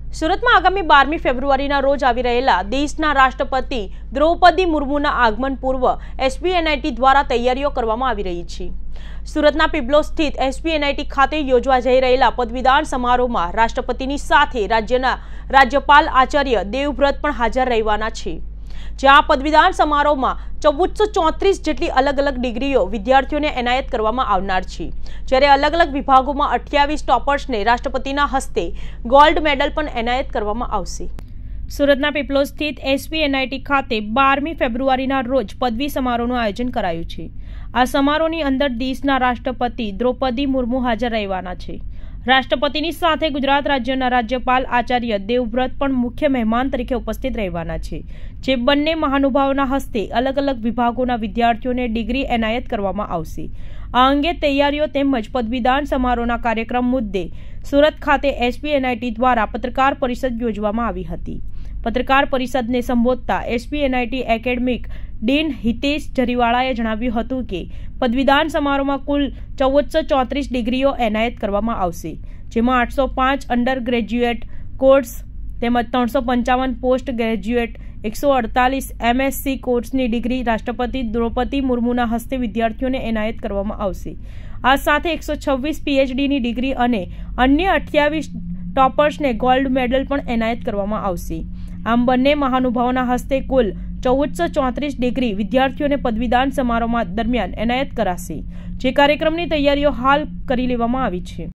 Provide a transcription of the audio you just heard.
સુરતમાં આગામી 12મી ફેબ્રુઆરીના રોજ આવી રહેલા દેશના રાષ્ટ્રપતિ દ્રૌપદી મુર્મુના આગમન પૂર્વ એસપીએનઆઈટી દ્વારા તૈયારીઓ કરવામાં આવી રહી છે। સુરતના પીપલોદ સ્થિત એસપીએનઆઈટી ખાતે યોજવા જઈ રહેલા પદવીદાન સમારોહમાં રાષ્ટ્રપતિની સાથે રાજ્યના રાજ્યપાલ આચાર્ય દેવવ્રત પણ હાજર રહેવાના છે। જ્યાં પદવીદાન સમારોહમાં 1434 જેટલી અલગ અલગ ડિગ્રીઓ વિદ્યાર્થીઓને એનાયત કરવામાં આવનાર છે, જ્યારે અલગ અલગ વિભાગોમાં 28 ટોપર્સને રાષ્ટ્રપતિના હસ્તે ગોલ્ડ મેડલ પણ એનાયત કરવામાં આવશે। સુરતના પીપલોદ સ્થિત એસપીએનઆઈટી ખાતે 12મી ફેબ્રુઆરીના રોજ પદવી સમારોહનું આયોજન કરાયું છે। આ સમારોહની અંદર દેશના રાષ્ટ્રપતિ દ્રૌપદી મુર્મુ હાજર રહેવાના છે। રાષ્ટ્રપતિની સાથે ગુજરાત રાજ્યના રાજ્યપાલ આચાર્ય દેવવ્રત પણ મુખ્ય મહેમાન તરીકે ઉપસ્થિત રહેવાના છે, જે બંને મહાનુભાવોના હસ્તે અલગ અલગ વિભાગોના વિદ્યાર્થીઓને ડિગ્રી એનાયત કરવામાં આવશે। આ અંગે તૈયારીઓ તેમજ પદવીદાન સમારોહના કાર્યક્રમ મુદ્દે સુરત ખાતે એસપીએનઆઈટી દ્વારા પત્રકાર પરિષદ યોજવામાં આવી હતી। પત્રકાર પરિષદને સંબોધતા એસપીએનઆઈટી એકેડમિક ડીન હિતેશ જરીવાળાએ જણાવ્યું હતું કે પદવીદાન સમારોહમાં કુલ 1434 ડિગ્રીઓ એનાયત કરવામાં આવશે, જેમાં 805 અંડર ગ્રેજ્યુએટ કોર્સ તેમજ 355 પોસ્ટ ગ્રેજ્યુએટ 148 એમએસસી કોર્સની ડિગ્રી રાષ્ટ્રપતિ દ્રૌપદી મુર્મુના હસ્તે વિદ્યાર્થીઓને એનાયત કરવામાં આવશે। આ સાથે 126 પીએચડીની ડિગ્રી અને અન્ય 28 ટોપર્સને ગોલ્ડ મેડલ પણ એનાયત કરવામાં આવશે। આમ બંને મહાનુભાવોના હસ્તે કુલ 1434 ડિગ્રી વિદ્યાર્થીઓને પદવીદાન સમારોહ દરમિયાન એનાયત કરાશે, જે કાર્યક્રમની તૈયારીઓ હાલ કરી લેવામાં આવી છે।